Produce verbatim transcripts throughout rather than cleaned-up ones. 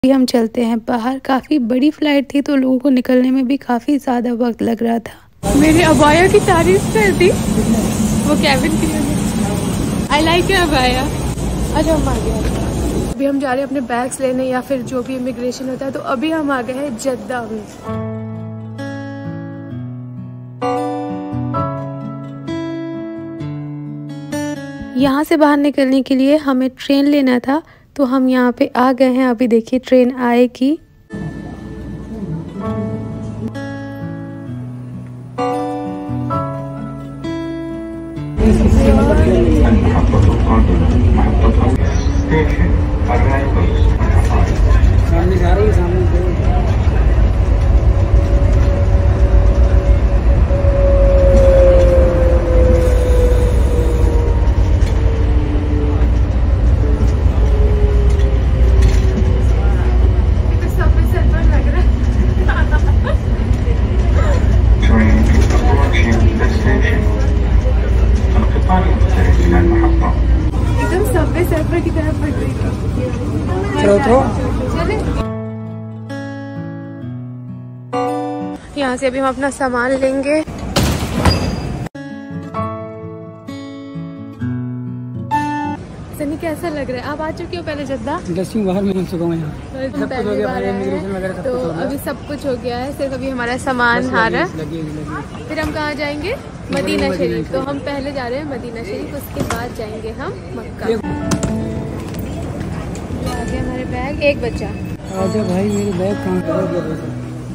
हम चलते हैं बाहर। काफ़ी बड़ी फ्लाइट थी तो लोगों को निकलने में भी काफ़ी ज़्यादा वक्त लग रहा था। मेरे अबाया की तारीफ कर दी वो कैबिन की। आई लाइक योर अबाया। अच्छा हम आ गए। अभी हम जा रहे हैं अपने बैग्स लेने या फिर जो भी इमिग्रेशन होता है। तो अभी हम आ गए हैं जद्दा में। यहाँ से बाहर निकलने के लिए हमें ट्रेन लेना था तो हम यहाँ पे आ गए हैं। अभी देखिए ट्रेन आएगी। यहाँ से अभी हम अपना सामान लेंगे। सनी कैसा लग रहा है? आप आ चुके हो पहले जद्दा? दसवीं बार में चुका हूँ यहाँ। सब कुछ हो गया, इमिग्रेशन वगैरह सब तो कुछ हो गया। अभी सब कुछ हो गया है, सिर्फ अभी हमारा सामान आ रहा है। फिर हम कहाँ जाएंगे? मदीना शरीफ। तो हम पहले जा रहे हैं मदीना शरीफ, उसके बाद जाएंगे हम मक्का। आ गए हमारे बैग। एक बच्चा आजा भाई, मेरे बैग कहाँ गया?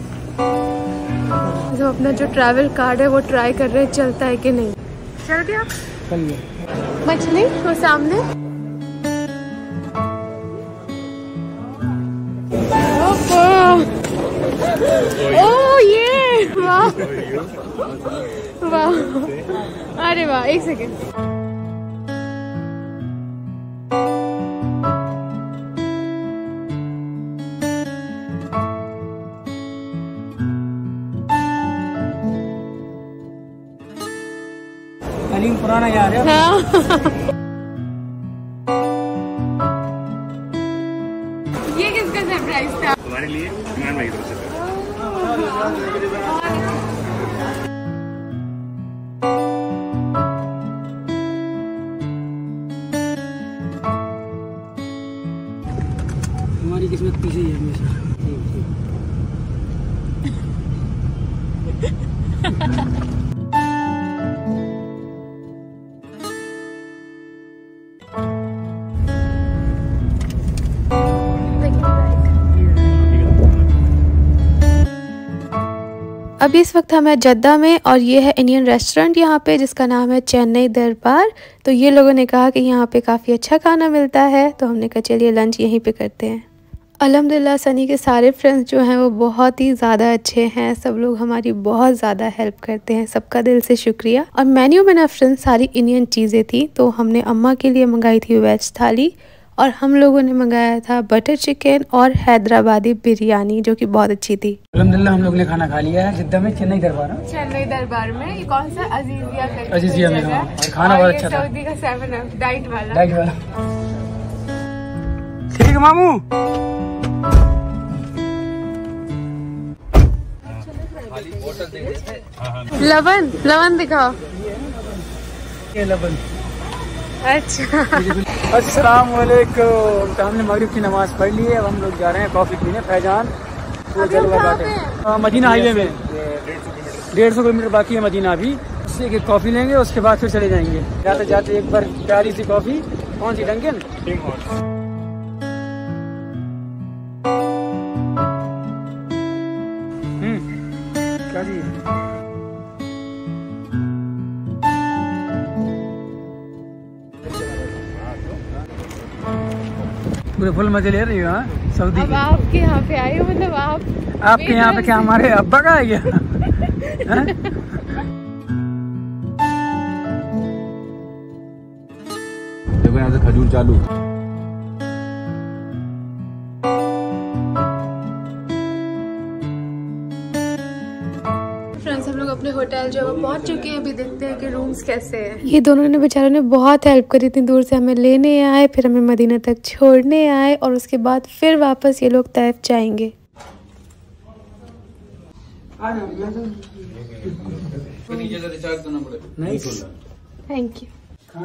जो अपना जो ट्रैवल कार्ड है वो ट्राई कर रहे हैं चलता है कि नहीं। चल गया? चल गया। मछली वो सामने। ओ ये वाह वाह। अरे वाह, एक सेकेंड। अलीम पुराना यार है। हाँ। ये किसका सरप्राइज था? तुम्हारे लिए इमरान भाई तरफ से। हमारी किस्मत पीछे ही है हमेशा। अभी इस वक्त हम हैं जद्दा में और ये है इंडियन रेस्टोरेंट यहाँ पे, जिसका नाम है चेन्नई दरबार। तो ये लोगों ने कहा कि यहाँ पे काफ़ी अच्छा खाना मिलता है, तो हमने कहा चलिए लंच यहीं पे करते हैं। अल्हम्दुलिल्लाह सनी के सारे फ्रेंड्स जो हैं वो बहुत ही ज़्यादा अच्छे हैं। सब लोग हमारी बहुत ज़्यादा हेल्प करते हैं, सबका दिल से शुक्रिया। और मेन्यू में ना फ्रेंड्स सारी इंडियन चीज़ें थी। तो हमने अम्मा के लिए मंगाई थी वेज थाली और हम लोगों ने मंगाया था बटर चिकन और हैदराबादी बिरयानी, जो कि बहुत अच्छी थी। अल्हम्दुलिल्लाह हम लोग ने खाना खा लिया है जद्दा में, चेन्नई दरबार। चेन्नई दरबार में ये कौन सा अजीजिया करके अजीजिया में, हाँ। और खाना बहुत अच्छा था। सऊदी का सेवन अप डाइट वाला डाइट वाला। ठीक है मामू। लवन लवन दिखाओ। ये लवन। अच्छा। अस्सलाम वालेकुम। तो हमने मगरिब की नमाज पढ़ ली है, अब हम लोग जा रहे हैं कॉफी पीने फैजान। मदीना हाईवे में डेढ़ सौ किलोमीटर बाकी है मदीना। अभी उससे एक कॉफी लेंगे, उसके बाद फिर चले जाएंगे। जाते जाते एक बार प्यारी सी कॉफी। कौन सी? डंकन। हम्म क्या जी? पूरे फुल मजे ले रही हो? हाँ सऊदी। अब आपके यहाँ पे आई हो, मतलब आप आपके यहाँ पे क्या हमारे अब्बा का है क्या? देखो यहाँ से खजूर चालू। फ्रेंड्स हम लोग अपने होटल जो है पहुंच चुके हैं। अभी देखते हैं कि रूम्स कैसे हैं। ये दोनों ने बेचारों ने बहुत हेल्प करी, इतनी दूर से हमें लेने आए, फिर हमें मदीना तक छोड़ने आए और उसके बाद फिर वापस ये लोग तैफ जाएंगे। Thank you.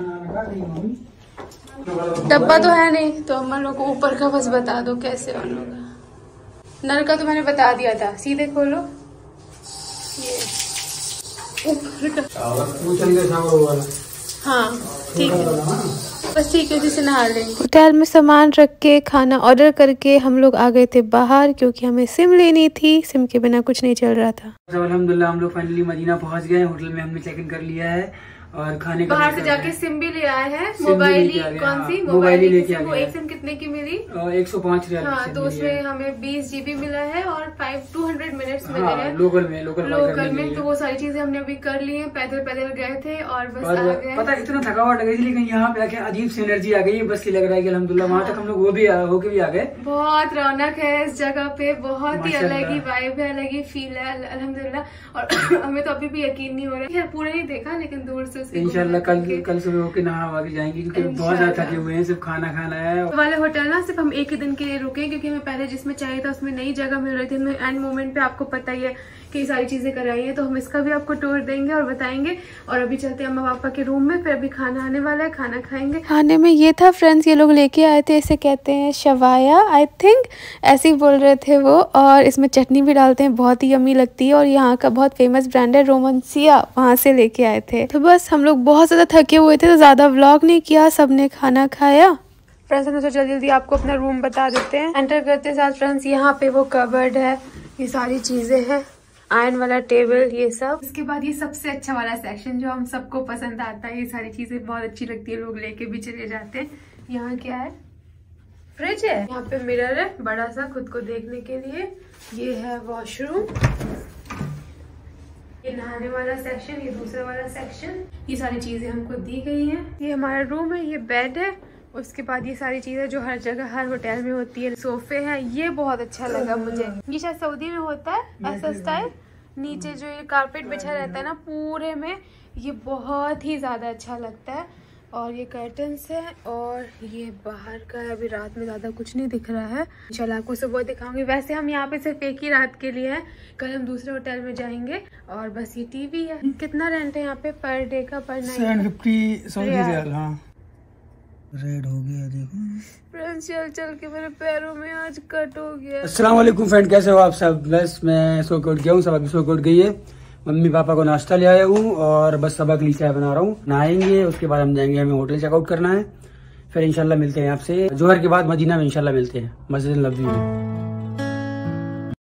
डब्बा तो है नहीं तो हम लोग को ऊपर का बस बता दो कैसे हम लोग। नल का तो मैंने बता दिया था, सीधे खोलो ये ऊपर का। हाँ ठीक है, बस ठीक है, जिसे नहा लेंगे। होटल में सामान रख के खाना ऑर्डर करके हम लोग आ गए थे बाहर, क्योंकि हमें सिम लेनी थी। सिम के बिना कुछ नहीं चल रहा था। अल्हम्दुलिल्लाह हम लोग फाइनली मदीना पहुंच गए। होटल में हमने चेक इन कर लिया है और खाने का बाहर से जाके सिम भी ले आए हैं। मोबाइल कौन सी मोबाइल लेके आए? एक सिम कितने की मिली? एक सौ पाँच रियाल। हाँ, तो उसमें हमें बीस जीबी मिला है और फाइव टू हंड्रेड मिनट्स मिले हैं लोकल में। लोकल लोकल में तो वो सारी चीजें हमने अभी कर ली है। पैदल पैदल गए थे और बस आ गए। पता है इतना थकावट लग रही थी, लेकिन यहाँ पे आके अजीब सी एनर्जी आ गई। बस ये लग रहा है कि अल्हम्दुलिल्लाह वहाँ तक हम लोग वो भी होके भी आ गए। बहुत रौनक है इस जगह पे, बहुत ही अलग ही वाइब है, अलग ही फील है अल्हम्दुलिल्लाह। और हमें तो अभी भी यकीन नहीं हो रहा है, पूरा नहीं देखा लेकिन दूर से। इंशाल्लाह कल कल सुबह होके नहा वहा के जाएंगे, क्योंकि बहुत ज्यादा थके हुए हैं। सिर्फ खाना खाना है वाले होटल ना सिर्फ हम एक ही दिन के लिए रुके, क्योंकि हमें पहले जिसमें चाहिए था उसमें नई जगह मिल रही थी। हमें एंड मोमेंट पे आपको पता ही है कि सारी चीजें कराई है, तो हम इसका भी आपको टूर देंगे और बताएंगे। और अभी चलते हैं अम्मा पापा के रूम में, फिर अभी खाना आने वाला है, खाना खाएंगे। खाने में ये था फ्रेंड्स, ये लोग लेके आए थे, इसे कहते हैं शवाया आई थिंक, ऐसे ही बोल रहे थे वो। और इसमें चटनी भी डालते हैं, बहुत ही यम्मी लगती है। और यहाँ का बहुत फेमस ब्रांड है रोमांसिया, वहाँ से लेके आए थे। तो बस हम लोग बहुत ज्यादा थके हुए थे तो ज्यादा व्लॉग नहीं किया, सबने खाना खाया। फ्रेंड्स हमने सोचा जल्दी जल्दी आपको अपना रूम बता देते हैं। एंटर करते साथ फ्रेंड्स यहाँ पे वो कबर्ड है, ये सारी चीजें हैं, आयरन वाला टेबल, ये सब। इसके बाद ये सबसे अच्छा वाला सेक्शन जो हम सबको पसंद आता है, ये सारी चीजें बहुत अच्छी लगती है, लोग लेके भी चले जाते हैं। यहाँ क्या है? फ्रिज है। यहाँ पे मिरर है बड़ा सा खुद को देखने के लिए। ये है वॉशरूम, ये नहाने वाला सेक्शन, ये दूसरा वाला सेक्शन। ये सारी चीजें हमको दी गई हैं। ये हमारा रूम है, ये बेड है। उसके बाद ये सारी चीजें जो हर जगह हर होटल में होती है, सोफे हैं। ये बहुत अच्छा लगा मुझे, ये शायद सऊदी में होता है ऐसा स्टाइल। नीचे जो ये कारपेट बिछा रहता है ना पूरे में, ये बहुत ही ज्यादा अच्छा लगता है। और ये कर्टन्स है और ये बाहर का है। अभी रात में ज्यादा कुछ नहीं दिख रहा है, इंशाल्लाह आपको सुबह दिखाऊंगी। वैसे हम यहाँ पे सिर्फ एक ही रात के लिए हैं, कल हम दूसरे होटल में जाएंगे। और बस ये टीवी है। कितना रेंट है यहाँ पे पर डे का? Per night seven fifty Saudi riyal. हाँ रेड हो गया देखो फ्रेंड्स, चल चल के मेरे पैरों में आज कट हो गया। अस्सलाम वालेकुम फ्रेंड, कैसे हो आप सब? बस मैं सो के उठ गया हूँ, सब अभी सो के उठ गई है। मम्मी पापा को नाश्ता ले आया हूँ और बस सब अगली चाय बना रहा हूँ। नहाएंगे, उसके बाद हम जाएंगे, हमें होटल चेकआउट करना है। फिर इंशाल्लाह मिलते हैं आपसे जोहर के बाद मदीना में, इंशाल्लाह मिलते हैं मस्जिद नबवी में।